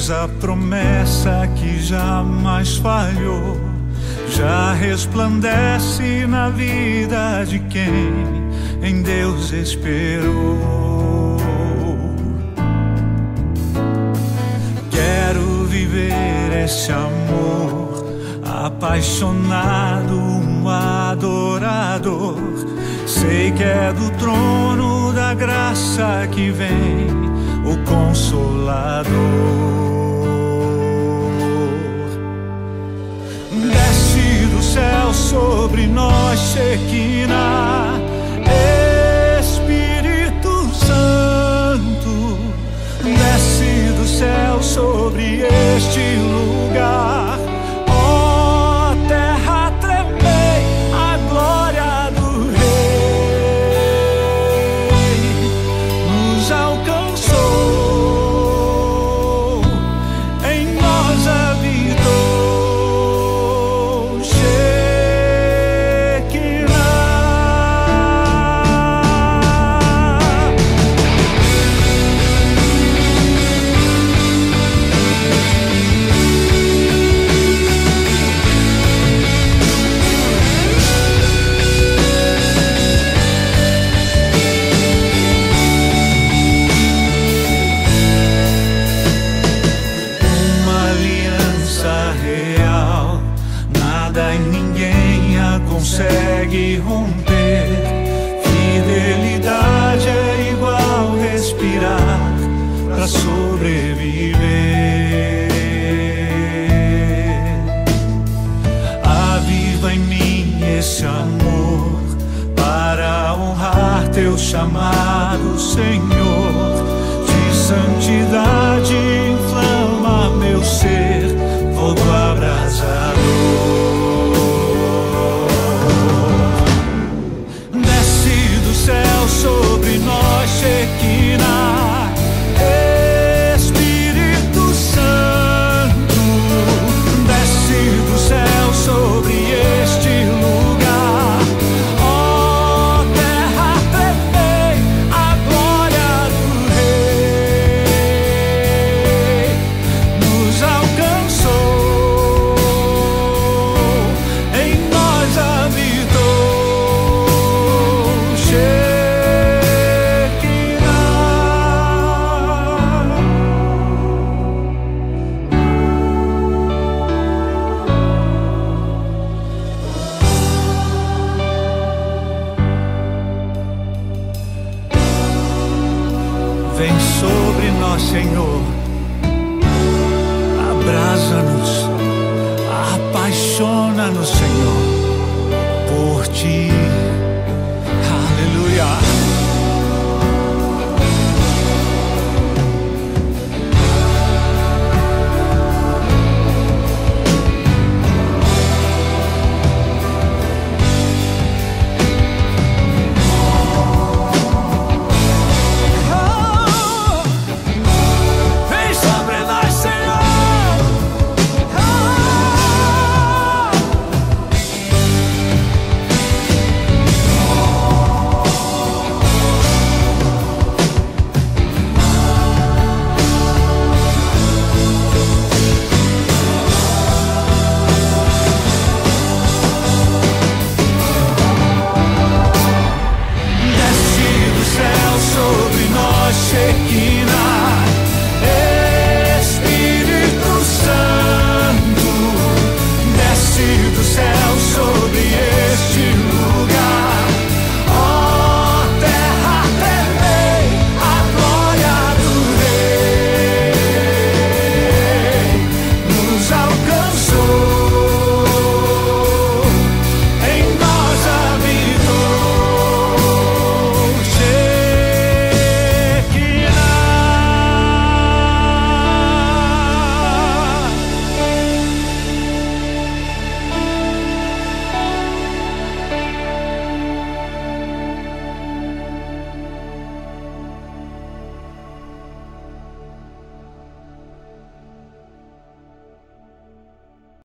Pois a promessa que jamais falhou já resplandece na vida de quem em Deus esperou. Quero viver esse amor apaixonado, um adorador. Sei que é do trono da graça que vem o Consolador. Desce do céu sobre nós, Shekinah, Espírito Santo. Desce do céu sobre este lugar. Ó terra, tremei a glória do Rei. Nos alcançou, em nós habitou Shekinah. Consegue romper. Fidelidade é igual respirar para sobreviver. Aviva em mim esse amor para honrar teu chamado, Senhor. De santidade inflama meu ser, fogo abrasador. Sobre nós, Shekinah, Espírito Santo. Desce do céu sobre este lugar. Ó terra, tremei a glória do Rei. Nos alcançou, em nós habitou Vem sobre nós, Senhor, abrasa-nos, apaixona-nos, Senhor, por Ti.